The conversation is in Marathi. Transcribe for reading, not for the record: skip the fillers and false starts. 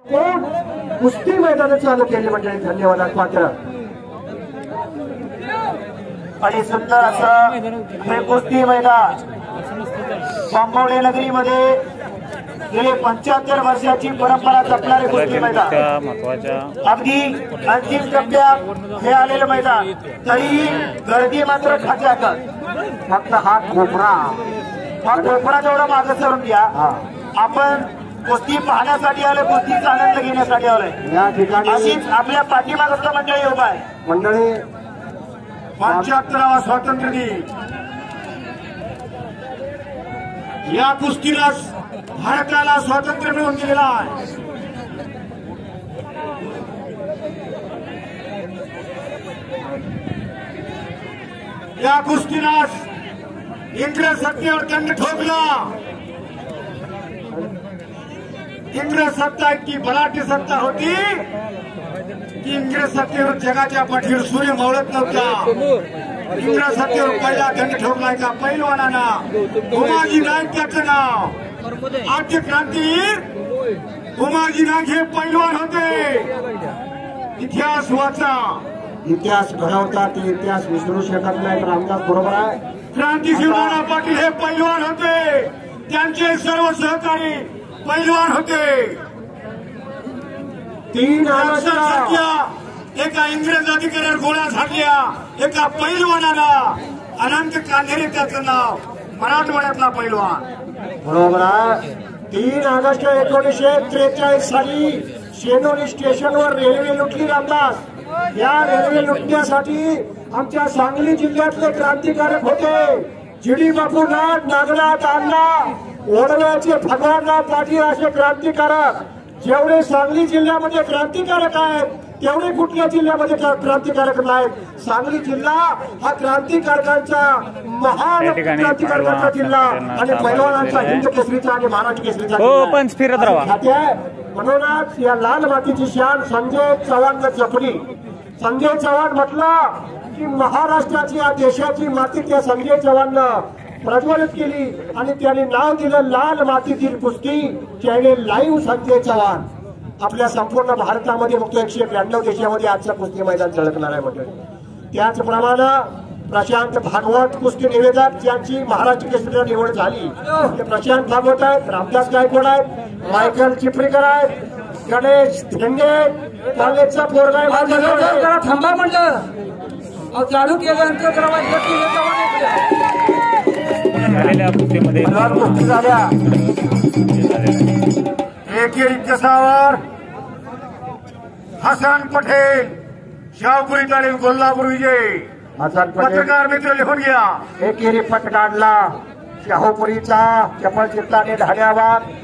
कोण कुस्ती मैदान चालू केले मंडळी, धन्यवाद पात्र. आणि सुंदर असं हे कुस्ती मैदान बांबवडे नगरीमध्ये गेले 75 वर्षाची परंपरा जपणारे कुस्ती मैदान अगदी अंतिम टप्प्यात हे आलेलं मैदान, तरी गर्दी मात्र खात्याकर. फक्त हा कोपरा तेवढा मागे सरून घ्या. आपण कुस्ती पाहण्यासाठी आलोय, कुस्तीचा आनंद घेण्यासाठी आलोय. या ठिकाणी अशीच आपल्या पाठीमागचं मंडळी उभा आहे. मंडळी 75वा स्वातंत्र्य दिन या कुस्तीला भारताला स्वातंत्र्य मिळवून दिलेला आहे. या कुस्तीला इंग्रज सत्तेवर दंड ठोकला. इंग्रज सत्ता इतकी बलाढ्य सत्ता होती की इंग्रज सत्तेवर जगाच्या पाठीवर सूर्य मावळत नव्हता. इंग्रज सत्तेवर पहिला दंड ठोकला एका पैलवानाना, उमाजी नाईक त्याचं नाव. आद्य क्रांतीवीर उमाजी नाईक हे पैलवान होते. इतिहास वाचा, इतिहास घडवता, ते इतिहास विसरू शकत नाही. रामदास बरोबर आहे. क्रांतीशील नाना पाटील हे पैलवान होते, त्यांचे सर्व सहकारी पैलवान होते. 3 ऑगस्ट एका इंग्रज अधिकाऱ्यावर गोळ्या झाडल्या, एका पैलवानाला. अनंत कांधेरे त्याचं नाव, मराठवाड्यातला पैलवान. बरोबर आहे. 3 ऑगस्ट 1943 साली शेनोली स्टेशनवर रेल्वे लुटली रामदास. या रेल्वे लुटण्यासाठी आमच्या सांगली जिल्ह्यातले क्रांतिकारक होते. जिडी बापूनाथ, नागनाथ अण्णा, ओढव्याचे भगवानराव पाटील असे क्रांतिकारक. जेवढे सांगली जिल्ह्यामध्ये क्रांतिकारक आहेत तेवढे कुठल्या जिल्ह्यामध्ये क्रांतिकारक नाहीत. सांगली जिल्हा हा क्रांतिकारकांचा, महान क्रांतिकारकांचा जिल्हा आणि पैलवानांचा, हिंद केसरीचा आणि महाराष्ट्र केसरीचा. म्हणूनच या लाल मातीची शान संजय चव्हाण जपली. संजय चव्हाण म्हटलं की महाराष्ट्राची, या देशाची माती त्या संजय चव्हाणनं प्रज्वलित केली आणि त्याने नाव दिलं लाल मातीतील कुस्ती. त्याने लाईव्ह संजय चव्हाण आपल्या संपूर्ण भारतामध्ये फक्त 192 देशामध्ये आजचं कुस्ती मैदान झळकणार आहे मंडळी. त्याचप्रमाणे प्रशांत भागवत कुस्ती निवेदक, ज्यांची महाराष्ट्र केसरीला निवड झाली, ते प्रशांत भागवत आहेत, रामदास गायकवाड आहेत, मायकल चिपरीकर आहेत, गणेश धेंगे कॉलेजचा पोरगा थांबा म्हणलं चालू केल्यानंतर कुस्ती झाल्या. एकेरी केसावर हसन पटेल, शाहपुरी तालीम कोल्हापूर विजय. पत्रकार मित्र लिहून घ्या. एकेरी पट काढला शाहूपुरीचा, चपळ चित्ताने धाड्यावर